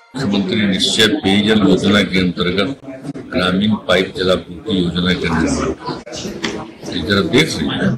मुख्यमंत्री निश्चय पेयजल योजना के अंतर्गत ग्रामीण पाइप जलापूर्ति योजना का निर्माण जरा देख लीजिए।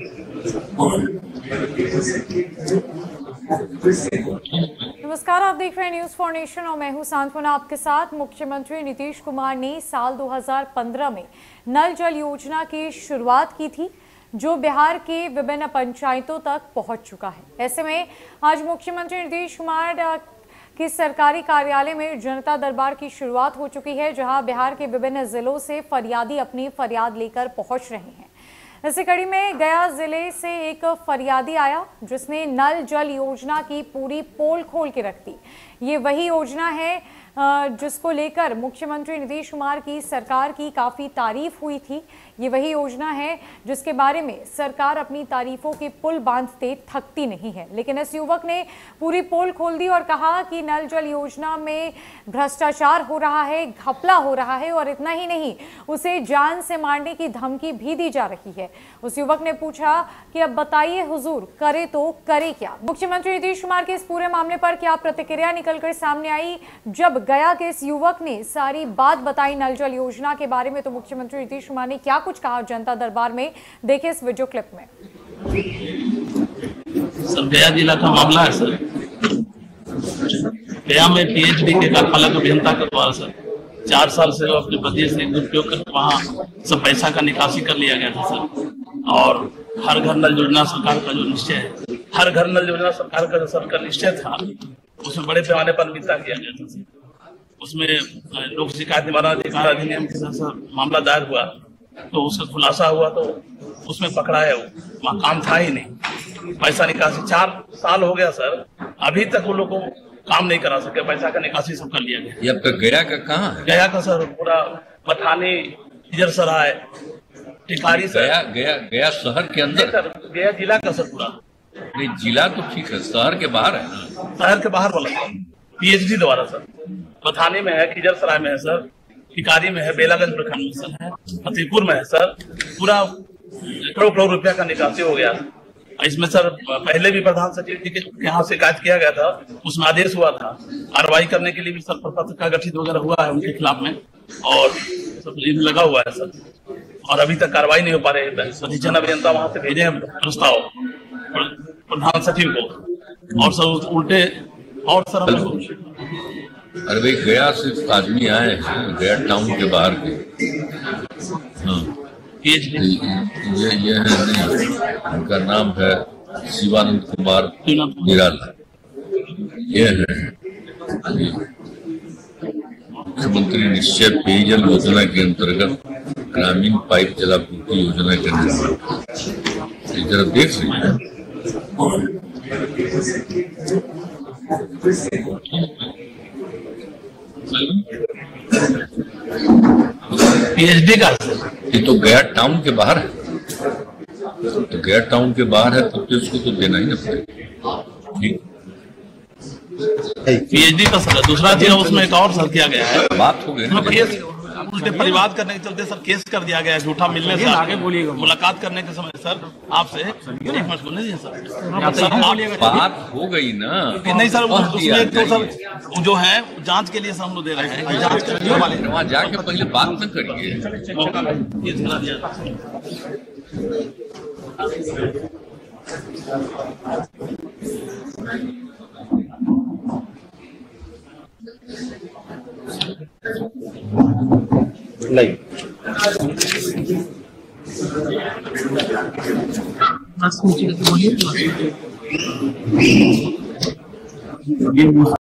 नमस्कार, आप देख रहे हैं न्यूज फॉर नेशन और मैं हूं सांत्वना आपके साथ। मुख्यमंत्री नीतीश कुमार ने साल 2015 में नल जल योजना की शुरुआत की थी, जो बिहार के विभिन्न पंचायतों तक पहुंच चुका है। ऐसे में आज मुख्यमंत्री नीतीश कुमार की सरकारी कार्यालय में जनता दरबार की शुरुआत हो चुकी है, जहां बिहार के विभिन्न जिलों से फरियादी अपनी फरियाद लेकर पहुंच रहे हैं। इसी कड़ी में गया जिले से एक फरियादी आया, जिसने नल जल योजना की पूरी पोल खोल के रख दी। ये वही योजना है जिसको लेकर मुख्यमंत्री नीतीश कुमार की सरकार की काफ़ी तारीफ हुई थी। ये वही योजना है जिसके बारे में सरकार अपनी तारीफों के पुल बांधते थकती नहीं है। लेकिन इस युवक ने पूरी पोल खोल दी और कहा कि नल जल योजना में भ्रष्टाचार हो रहा है, घपला हो रहा है, और इतना ही नहीं, उसे जान से मारने की धमकी भी दी जा रही है। उस युवक ने पूछा कि अब बताइए हुजूर, करे तो करे क्या। मुख्यमंत्री नीतीश कुमार के इस पूरे मामले पर क्या प्रतिक्रिया निकलकर सामने आई जब गया के इस युवक ने सारी बात बताई नल जल योजना के बारे में, तो मुख्यमंत्री नीतीश कुमार ने क्या कुछ कहा जनता दरबार में, देखिए इस वीडियो क्लिप में। सर, गया जिला का मामला है सर। गया में पीएचडी के कारखाना अभियंता का द्वारा सर 4 साल से अपने पति से दुरुपयोग करके वहाँ सब पैसा का निकासी कर लिया गया था सर। और हर घर नल योजना सरकार का जो निश्चय है, हर घर नल योजना सरकार का जो सर का निश्चय था, उसमें बड़े पैमाने पर मिलता किया गया था सर। उसमें लोक शिकायत निवारण अधिकार अधिनियम के साथ सर मामला दायर हुआ, तो उसका खुलासा हुआ, तो उसमें पकड़ा है। वहाँ काम था ही नहीं, पैसा निकासी 4 साल हो गया सर, अभी तक वो लोग को काम नहीं करा सके, पैसा का निकासी सब कर लिया गया। ये अब तक गया का कहाँ है? गया का सर पूरा पठानी, इजरसराय, टिकारी सर। गया शहर के अंदर सर, गया जिला का सर पूरा। नहीं, जिला तो ठीक है, शहर के बाहर है ना? शहर के बाहर वाला पीएचडी द्वारा सर। पठानी में है, खिजरसराय में है सर, टिकारी में है, बेलागंज प्रखंड में सर है, फतेहपुर में है सर। पूरा करोड़ रुपया का निकासी हो गया। इसमें सर पहले भी प्रधान सचिव जी के यहाँ शिकायत किया गया था, उसमें आदेश हुआ था, कार्रवाई करने के लिए भी सर प्रपत्र का गठित वगैरह हुआ है उनके खिलाफ में, और सब लगा हुआ है सर। और अभी तक कार्रवाई नहीं हो पा रही है। सचिव अभियंता वहां से भेजे हैं प्रस्ताव प्रधान सचिव को, और सर उल्टे और सर हम लोग। अरे भाई, गया से आदमी आए हैं, गया टाउन के बाहर के। हाँ, ये है नहीं, उनका नाम है शिवानंद कुमार निराला। ये है मुख्यमंत्री निश्चय पेयजल योजना के अंतर्गत ग्रामीण पाइप जलापूर्ति योजना का निर्माण जरा देख लीजिए। पीएचडी का ये तो गया टाउन के बाहर है, तो गया टाउन के बाहर है तो उसको तो देना ही ना पड़ेगा। ठीक, पीएचडी का सर दूसरा चीज उसमें एक और सर किया गया है, बात हो गई ना। उल्टे परिवाद करने के चलते सर केस कर दिया गया है, झूठा मिलने से आगे बोलिएगा। मुलाकात करने के समय सर आपसे बोलने दीजिए सर, बात हो गई ना। नहीं सर, उसमें तो सर जो है जांच के लिए सर हम लोग दे रहे हैं, जांच करने वाले वहाँ जाके पहले बात न करिए। नहीं